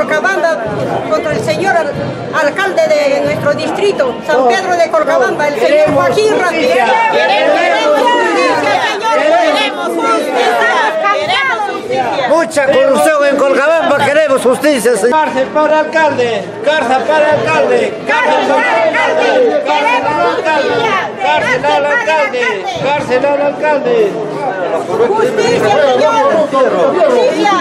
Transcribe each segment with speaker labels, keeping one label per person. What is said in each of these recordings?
Speaker 1: Corcabamba contra el señor alcalde de nuestro distrito, San Pedro de Corcabamba, el señor Joaquín Ramírez. Queremos justicia, señor. Queremos justicia.
Speaker 2: Mucha corrupción en Colcabamba, queremos justicia, señor.
Speaker 3: Cárcel para alcalde, cárcel para alcalde, cárcel para alcalde, cárcel al alcalde, cárcel al alcalde, cárcel al alcalde.
Speaker 1: Justicia, señor. Justicia.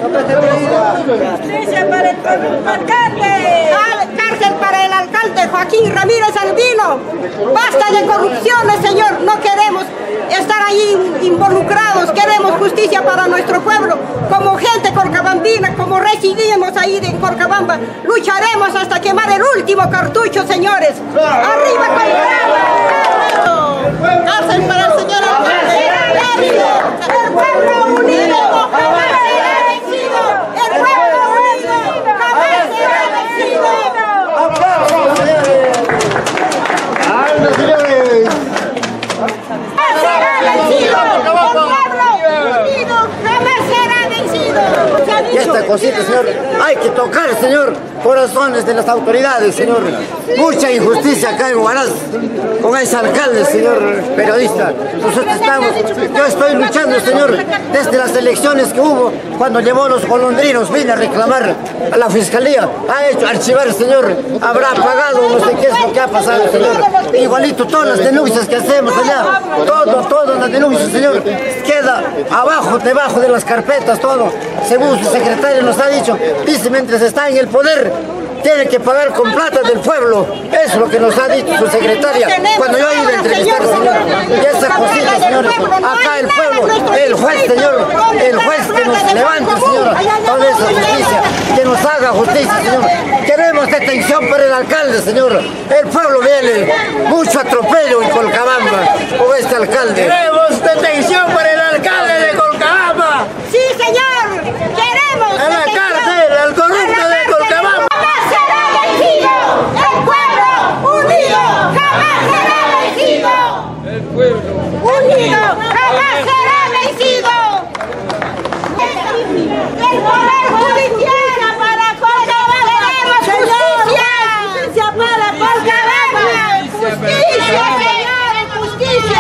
Speaker 1: Justicia para el alcalde. Cárcel para el alcalde Joaquín Ramírez Albino. Basta de corrupciones, señor. No queremos estar ahí involucrados. Queremos justicia para nuestro pueblo. Como gente corcabambina, como residimos ahí en Corcabamba, lucharemos hasta quemar el último cartucho, señores. ¡Arriba Corcabamba! Cárcel para el señor alcalde. El pueblo unido jamás será vencido. El pueblo unido jamás será vencido.
Speaker 2: ¡Aplausos, señores! ¡Anda, señores!
Speaker 1: ¡Jamás será vencido! El pueblo unido jamás será vencido.
Speaker 2: Y esta cosita, señor, hay que tocar, señor, corazones de las autoridades, señor. Mucha injusticia acá en Huaraz con ese alcalde, señor periodista. Nosotros yo estoy luchando, señor, desde las elecciones que hubo, cuando llevó los golondrinos, vine a reclamar a la fiscalía, ha hecho archivar, señor, habrá pagado, no sé qué es lo que ha pasado, señor. Igualito todas las denuncias que hacemos allá, todas las denuncias, señor, queda debajo de las carpetas, todo. Según su secretario nos ha dicho, dice, mientras está en el poder, tiene que pagar con plata del pueblo. Eso es lo que nos ha dicho su secretaria cuando yo he ido a entrevistar, señor. Y esa cosita, señores, acá el pueblo, el juez, señor, el juez que nos levante, señor, toda esa justicia, que nos haga justicia, señor. Queremos detención para el alcalde, señor. El pueblo viene, mucho atropello en Colcabamba con este alcalde.
Speaker 3: Queremos detención para el alcalde de Colcabamba.
Speaker 1: Sí, señor. Queremos
Speaker 3: A la cárcel, al corrupto de Colcabamba.
Speaker 1: ¡Jamás será vencido! ¡El pueblo unido jamás será vencido!
Speaker 3: El pueblo
Speaker 1: ¡Unido jamás será vencido! ¡El poder judicial para Colcabamba! ¡Queremos justicia! ¡Justicia para Colcabamba! ¡Justicia, señores! ¡Justicia!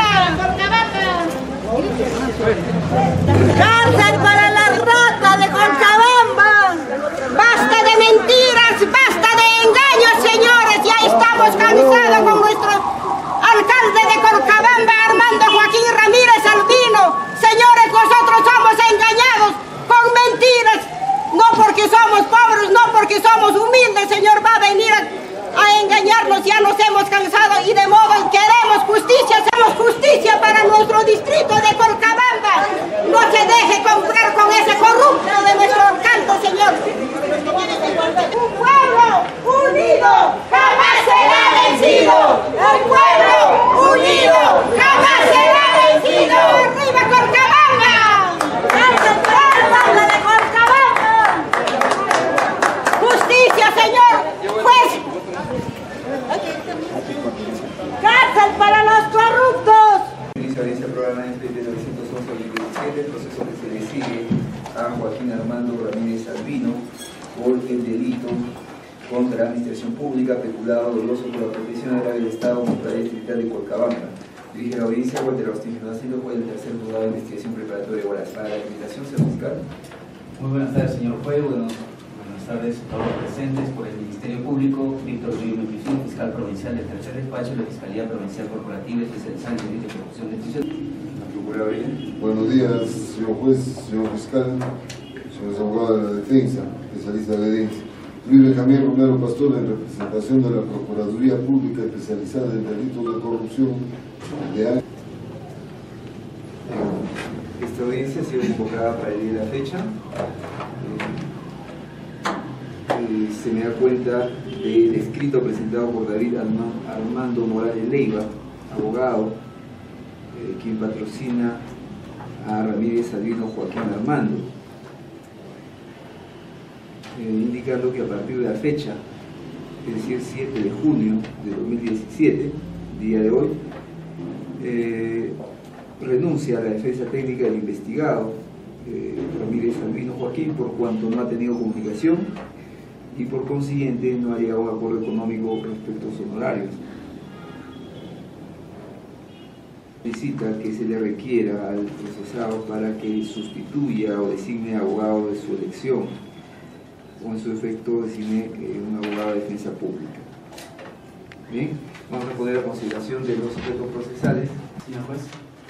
Speaker 1: ¡Cárcel para la rata de Colcabamba! ¡Basta de mentiras! ¡Basta de engaños, señores! ¡Ya estamos cansados con nuestro alcalde de Colcabamba, Armando Joaquín Ramírez Albino! Señores, nosotros somos engañados con mentiras. No porque somos pobres, no porque somos humildes, señor, va a venir a engañarnos. Ya nos hemos cansado y de modo queremos justicia. Hacemos justicia para nuestro distrito de Colcabamba. No se deje comprar con ese corrupto de nuestro alcalde, señor. Un pueblo unido jamás será vencido. El pueblo unido jamás será vencido. ¡Arriba Colcabamba! ¡Alcalde de Colcabamba! ¡Justicia, señor juez! ¡Cárcel para los corruptos!
Speaker 4: Inicio de este programa de 1911-2017, el proceso que se le sigue a Joaquín Armando Ramírez Albino por el delito contra la administración pública, peculado doloso por la protección grave del Estado contra la distrital de Colcabamba. Dirige la audiencia Walter Agustín Nacito, juez del tercer juzgado de investigación preparatoria de Huaraz. Para la invitación, señor fiscal.
Speaker 5: Muy buenas tardes, señor juez. Buenas tardes a todos los presentes. Por el Ministerio Público, Víctor Río Memphis, fiscal provincial del tercer despacho de la Fiscalía Provincial Corporativa Especializada en Delitos de Corrupción de Justicia.
Speaker 6: Buenos días, señor juez, señor fiscal, señores abogados de la defensa, especialistas de audiencia. Luis Benjamín Romero Pastor, en representación de la Procuraduría Pública Especializada en Delitos de Corrupción de año.
Speaker 4: Esta audiencia ha sido invocada para el día de la fecha. Se me da cuenta del escrito presentado por David Armando Morales Leiva, abogado, quien patrocina a Ramírez Albino Joaquín Armando, indicando que a partir de la fecha, es decir, 7 de junio de 2017, día de hoy, renuncia a la defensa técnica del investigado Ramírez Albino Joaquín por cuanto no ha tenido comunicación y por consiguiente no ha llegado a un acuerdo económico respecto a sus honorarios. Solicita que se le requiera al procesado para que sustituya o designe abogado de su elección, o en su efecto designe un abogado de defensa pública. Bien, vamos a poner a consideración de los sujetos procesales.
Speaker 5: Señor juez.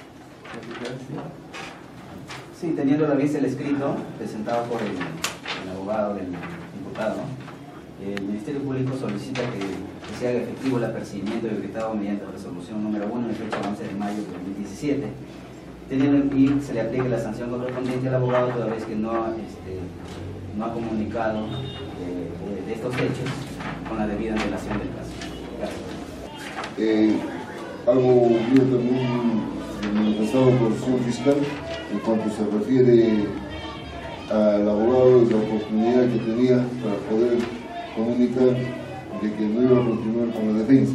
Speaker 5: Sí, teniendo a la vista el escrito presentado por el abogado del imputado, el Ministerio Público solicita que se haga efectivo el apercibimiento decretado mediante resolución número 1 de fecha 11 de mayo de 2017, y se le aplique la sanción correspondiente al abogado toda vez que no ha comunicado de estos hechos con la debida antelación del caso. Gracias.
Speaker 6: Algo vio también manifestado por el señor fiscal en cuanto se refiere al abogado y la oportunidad que tenía para poder comunicar de que no iba a continuar con la defensa.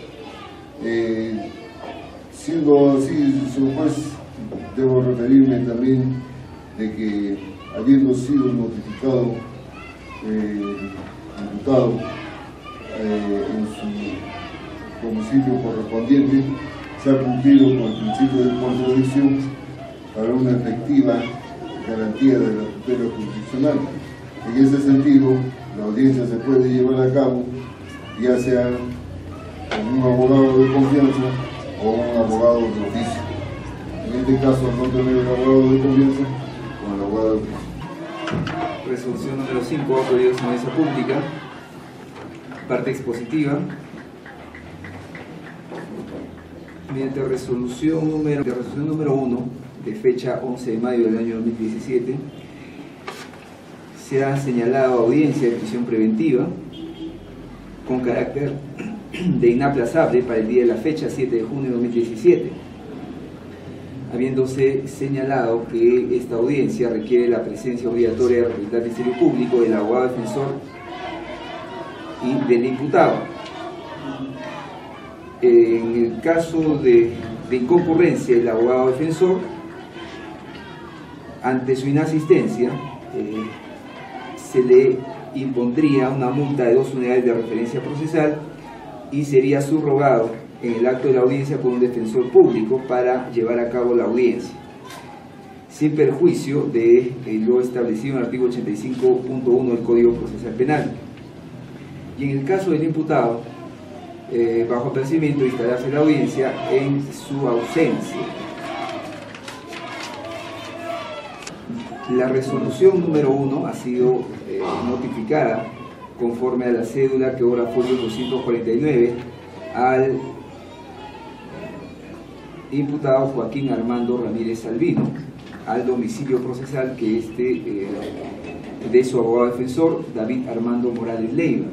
Speaker 6: Siendo así, señor juez, debo referirme también de que, habiendo sido notificado el imputado en su domicilio correspondiente, se ha cumplido con el principio de contradicción para una efectiva garantía de la tutela jurisdiccional. En ese sentido, la audiencia se puede llevar a cabo ya sea con un abogado de confianza o un abogado de oficio. En este caso, no tener el abogado de confianza con el abogado de oficio.
Speaker 4: Resolución número 5, pedidos en audiencia pública, parte expositiva. Mediante resolución número 1 de fecha 11 de mayo del año 2017, se ha señalado audiencia de prisión preventiva con carácter de inaplazable para el día de la fecha 7 de junio de 2017, habiéndose señalado que esta audiencia requiere la presencia obligatoria del representante del Ministerio Público, del abogado defensor y del imputado. En el caso de inconcurrencia del abogado defensor, ante su inasistencia, se le impondría una multa de 2 unidades de referencia procesal y sería subrogado en el acto de la audiencia por un defensor público para llevar a cabo la audiencia, sin perjuicio de lo establecido en el artículo 85.1 del Código Procesal Penal. Y en el caso del imputado, bajo apercibimiento, instalarse la audiencia en su ausencia. La resolución número 1 ha sido notificada conforme a la cédula que obra folio 249 al imputado Joaquín Armando Ramírez Albino, al domicilio procesal que de su abogado defensor David Armando Morales Leiva.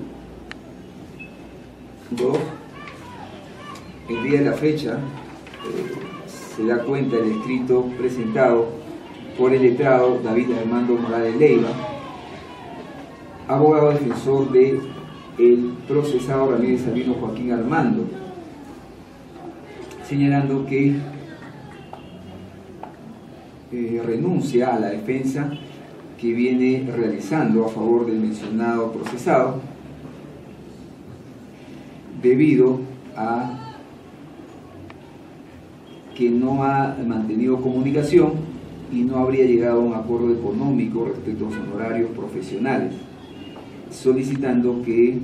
Speaker 4: 2. El día de la fecha se da cuenta del escrito presentado por el letrado David Armando Morales Leiva, abogado defensor de el procesado Ramírez Albino Joaquín Armando, señalando que renuncia a la defensa que viene realizando a favor del mencionado procesado, debido a que no ha mantenido comunicación y no habría llegado a un acuerdo económico respecto a los honorarios profesionales, solicitando que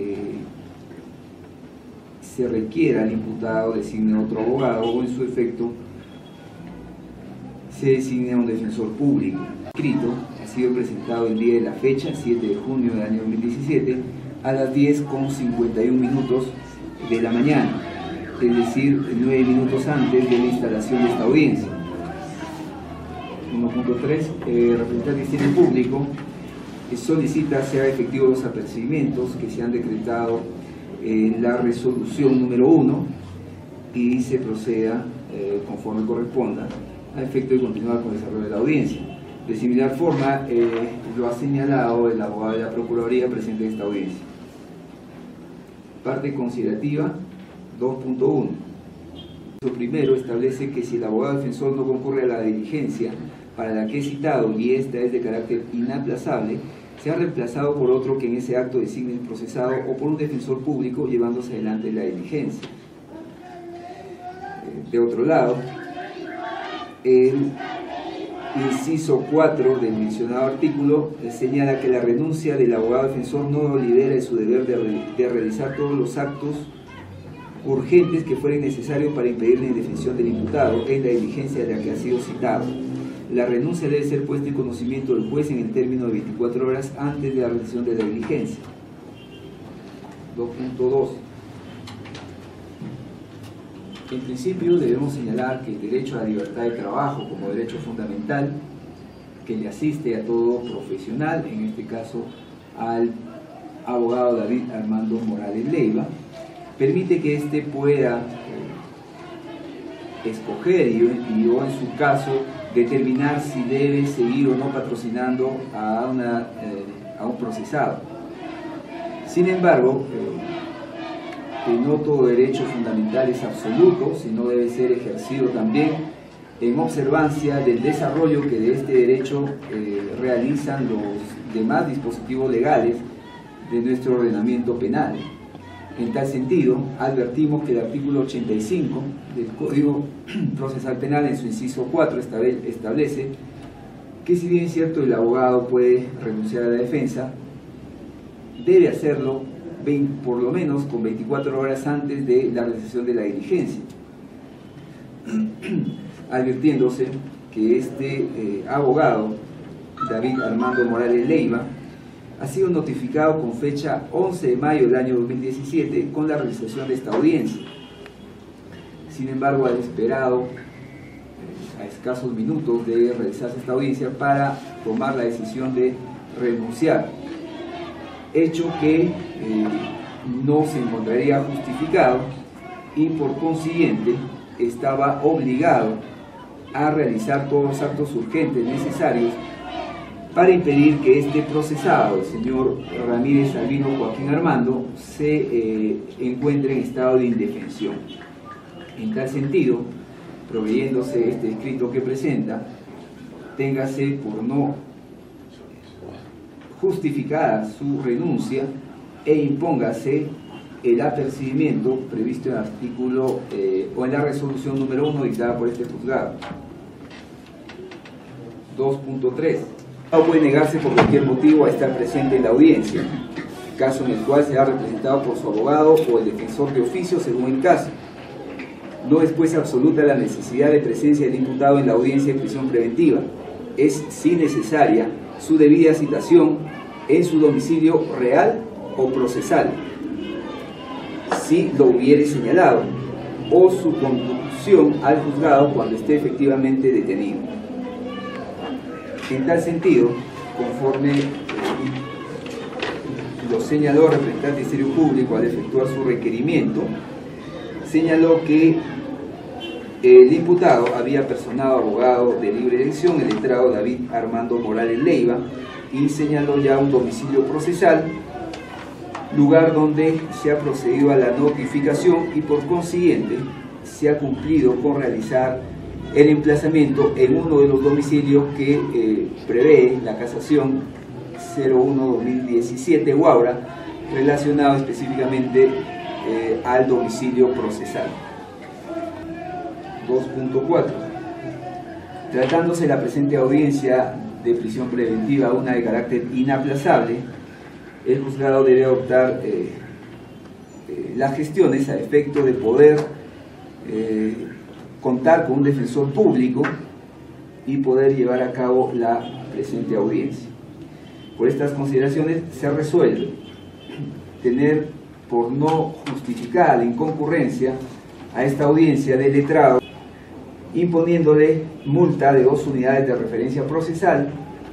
Speaker 4: se requiera al imputado designe otro abogado o en su efecto se designe a un defensor público. El escrito ha sido presentado el día de la fecha, 7 de junio del año 2017, a las 10:51 de la mañana, es decir, 9 minutos antes de la instalación de esta audiencia. 1.3. Representante del Ministerio Público solicita sea efectivos los apercibimientos que se han decretado en la resolución número 1 y se proceda conforme corresponda a efecto de continuar con el desarrollo de la audiencia. De similar forma, lo ha señalado el abogado de la Procuraduría presente en esta audiencia. Parte considerativa 2.1. Lo primero establece que si el abogado defensor no concurre a la diligencia para la que es citado y esta es de carácter inaplazable, sea reemplazado por otro que en ese acto designe el procesado o por un defensor público llevándose adelante la diligencia. De otro lado, el inciso 4 del mencionado artículo señala que la renuncia del abogado defensor no lo libera de su deber de realizar todos los actos urgentes que fueren necesarios para impedir la indefensión del imputado en la diligencia de la que ha sido citado. La renuncia debe ser puesta en conocimiento del juez en el término de 24 horas antes de la realización de la diligencia. 2.2. En principio debemos señalar que el derecho a la libertad de trabajo como derecho fundamental que le asiste a todo profesional, en este caso al abogado David Armando Morales Leiva, permite que éste pueda escoger y o en su caso determinar si debe seguir o no patrocinando a un procesado. Sin embargo, que no todo derecho fundamental es absoluto, sino debe ser ejercido también en observancia del desarrollo que de este derecho realizan los demás dispositivos legales de nuestro ordenamiento penal. En tal sentido, advertimos que el artículo 85 del Código Procesal Penal en su inciso 4 establece que si bien es cierto el abogado puede renunciar a la defensa, debe hacerlo por lo menos con 24 horas antes de la realización de la diligencia, advirtiéndose que este abogado, David Armando Morales Leiva, ha sido notificado con fecha 11 de mayo del año 2017 con la realización de esta audiencia. Sin embargo, ha esperado a escasos minutos de realizarse esta audiencia para tomar la decisión de renunciar, hecho que no se encontraría justificado y por consiguiente estaba obligado a realizar todos los actos urgentes necesarios para impedir que este procesado, el señor Ramírez Albino Joaquín Armando, se encuentre en estado de indefensión. En tal sentido, proveyéndose este escrito que presenta, téngase por no justificada su renuncia e impóngase el apercibimiento previsto en el artículo o en la resolución número 1 dictada por este juzgado. 2.3. No puede negarse por cualquier motivo a estar presente en la audiencia, caso en el cual será representado por su abogado o el defensor de oficio según el caso. No es pues absoluta la necesidad de presencia del imputado en la audiencia de prisión preventiva. Es, si necesaria, su debida citación en su domicilio real o procesal, si lo hubiere señalado, o su conducción al juzgado cuando esté efectivamente detenido. En tal sentido, conforme lo señaló el representante del Ministerio Público al efectuar su requerimiento, señaló que el imputado había personado abogado de libre elección, el letrado David Armando Morales Leiva, y señaló ya un domicilio procesal, lugar donde se ha procedido a la notificación y por consiguiente se ha cumplido con realizar el emplazamiento en uno de los domicilios que prevé la casación 01-2017 Huaura, relacionado específicamente al domicilio procesal. 2.4. Tratándose la presente audiencia de prisión preventiva una de carácter inaplazable, el juzgado debe adoptar las gestiones a efecto de poder contar con un defensor público y poder llevar a cabo la presente audiencia. Por estas consideraciones se resuelve tener por no justificada la inconcurrencia a esta audiencia del letrado, imponiéndole multa de 2 unidades de referencia procesal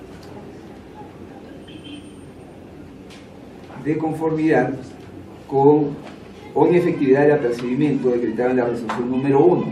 Speaker 4: de conformidad con o en efectividad del apercibimiento decretado en la resolución número 1.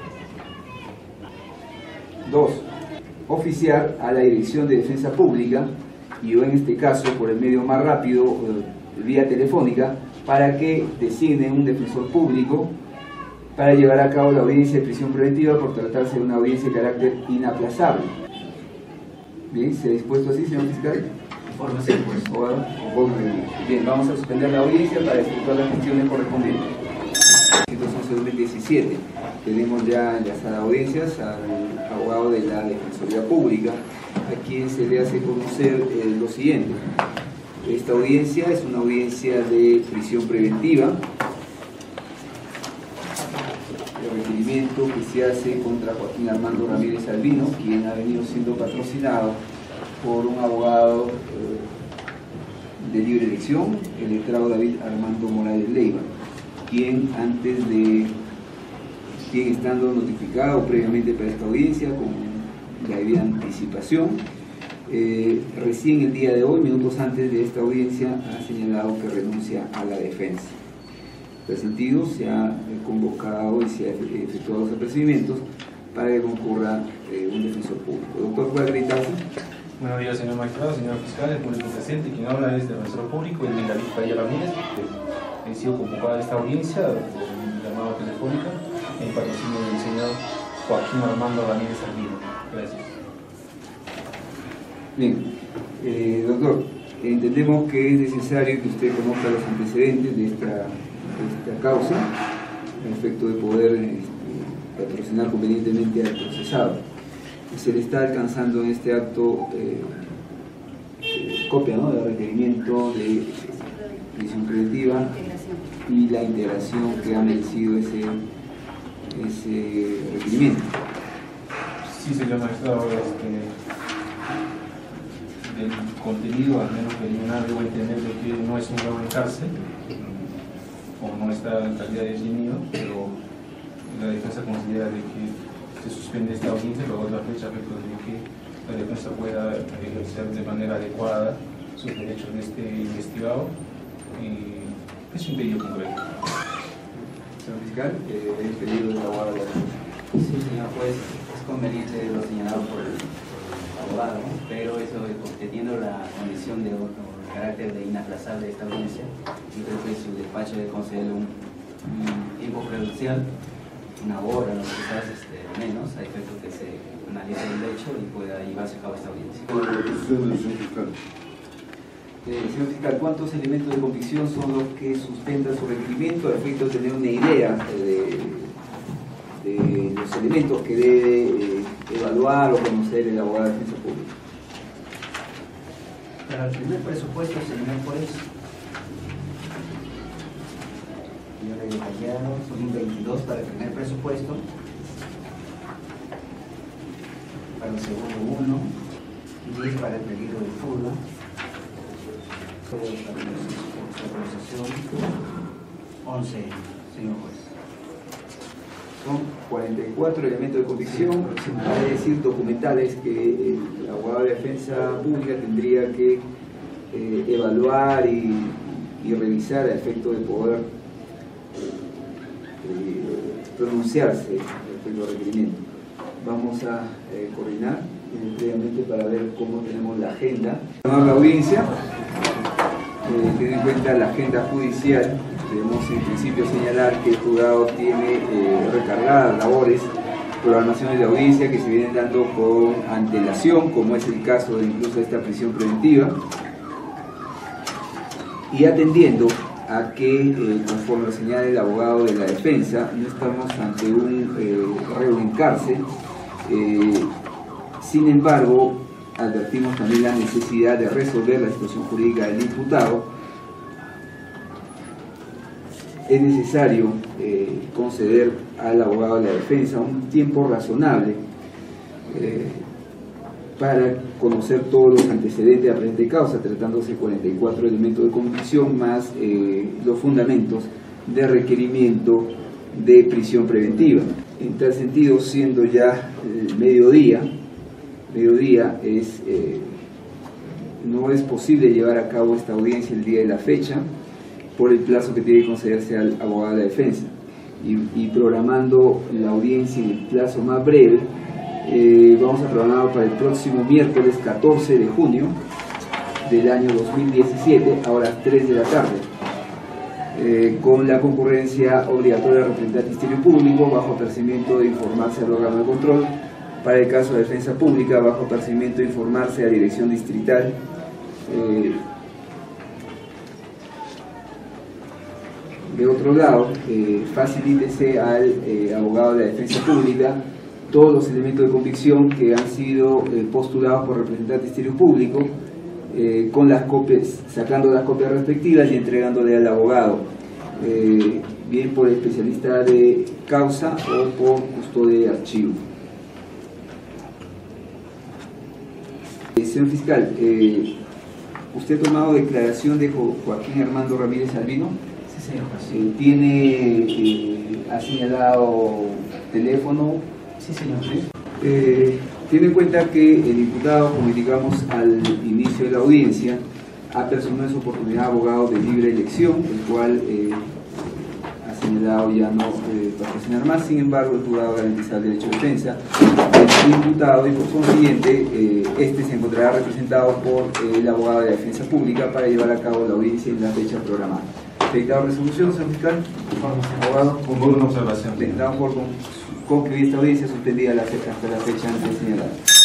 Speaker 4: 2. Oficiar a la Dirección de Defensa Pública, y yo en este caso por el medio más rápido, vía telefónica, para que designe un defensor público para llevar a cabo la audiencia de prisión preventiva por tratarse de una audiencia de carácter inaplazable. Bien, ¿se ha dispuesto así, señor fiscal?
Speaker 5: Conforme se puesto.
Speaker 4: Bien, vamos a suspender la audiencia para efectuar las gestiones correspondientes. 111-2017. Tenemos ya enlazadas audiencias al abogado de la Defensoría Pública, a quien se le hace conocer lo siguiente. Esta audiencia es una audiencia de prisión preventiva. El requerimiento que se hace contra Joaquín Armando Ramírez Albino, quien ha venido siendo patrocinado por un abogado de libre elección, el letrado David Armando Morales Leiva, quien estando notificado previamente para esta audiencia con la debida anticipación, recién el día de hoy, minutos antes de esta audiencia, ha señalado que renuncia a la defensa. En este sentido, se ha convocado y se ha efectuado los apercibimientos para que concurra un defensor público. Doctor, ¿puede acreditarse?
Speaker 7: Buenos días, señor magistrado, señor fiscal, el público presente. Quien habla es del defensor público, el David Padilla Ramírez, que he sido convocado a esta audiencia por llamada telefónica en patrocinio del señor Joaquín Armando Ramírez Albino. Gracias.
Speaker 4: Bien, doctor, entendemos que es necesario que usted conozca los antecedentes de esta causa, a efecto de poder patrocinar convenientemente al procesado. Se le está alcanzando en este acto copia, ¿no?, del requerimiento de prisión preventiva y la integración que ha merecido ese requerimiento.
Speaker 7: Sí, señor magistrado, del contenido, al menos preliminar, debo entender de que no es un grado en cárcel, o no está en calidad de detenido, pero la defensa considera de que se suspende esta audiencia, luego la fecha, de que la defensa pueda ejercer de manera adecuada sus derechos de este investigado, y es un pedido concreto.
Speaker 4: Señor fiscal, el pedido del abogado de la defensa.
Speaker 5: Sí, señor juez, es conveniente lo señalado por el abogado, ¿no? Pero eso, teniendo la condición de carácter de inaplazable de esta audiencia, yo creo que su despacho debe conceder un tiempo prudencial, una hora, no quizás menos, a efecto que se analice el hecho y pueda llevarse a cabo esta audiencia.
Speaker 4: Señor fiscal, ¿cuántos elementos de convicción son los que sustentan su requerimiento a efecto de tener una idea de los elementos que debe evaluar o conocer el abogado de defensa pública?
Speaker 5: Para el primer presupuesto, señor juez, yo le he detallado, son 22 para el primer presupuesto, para el segundo 1, 10 para el peligro de fuga, para la acusación 11, señor juez.
Speaker 4: Son 44 elementos de convicción, es decir, documentales que el abogado de defensa pública tendría que evaluar y revisar a efecto de poder pronunciarse respecto al requerimiento. Vamos a coordinar previamente para ver cómo tenemos la agenda. La audiencia, teniendo en cuenta la agenda judicial, debemos en principio señalar que el juzgado tiene recargadas labores, programaciones de audiencia que se vienen dando con antelación, como es el caso de incluso esta prisión preventiva, y atendiendo a que, conforme lo señala el abogado de la defensa, no estamos ante un reo en cárcel. Sin embargo, advertimos también la necesidad de resolver la situación jurídica del imputado. Es necesario conceder al abogado de la defensa un tiempo razonable para conocer todos los antecedentes de la presente causa, tratándose de 44 elementos de convicción más los fundamentos de requerimiento de prisión preventiva. En tal sentido, siendo ya el mediodía no es posible llevar a cabo esta audiencia el día de la fecha por el plazo que tiene que concederse al abogado de la defensa, y programando la audiencia en el plazo más breve, vamos a programarlo para el próximo miércoles 14 de junio del año 2017 a las 3 de la tarde, con la concurrencia obligatoria del representante del Ministerio Público bajo apercibimiento de informarse al órgano de control, para el caso de defensa pública bajo apercibimiento de informarse a Dirección Distrital De otro lado, facilítese al abogado de la defensa pública todos los elementos de convicción que han sido postulados por representantes del Ministerio Público, con las copias, sacando las copias respectivas y entregándole al abogado, bien por especialista de causa o por custodia de archivo. Señor fiscal, ¿usted ha tomado declaración de Joaquín Armando Ramírez Albino?
Speaker 5: Sí, señor juez.
Speaker 4: ¿Ha señalado teléfono?
Speaker 5: Sí, señor juez.
Speaker 4: Tiene en cuenta que el imputado, como indicamos al inicio de la audiencia, ha personado en su oportunidad abogado de libre elección, el cual ha señalado ya no patrocinar más. Sin embargo, el jurado garantiza el derecho de defensa del imputado y por consiguiente este se encontrará representado por el abogado de la defensa pública para llevar a cabo la audiencia en la fecha programada. ¿Dictado resolución, señor fiscal? Abogado.
Speaker 7: Con una observación.
Speaker 4: Damos por concluir esta audiencia suspendida hasta la fecha antes señalada.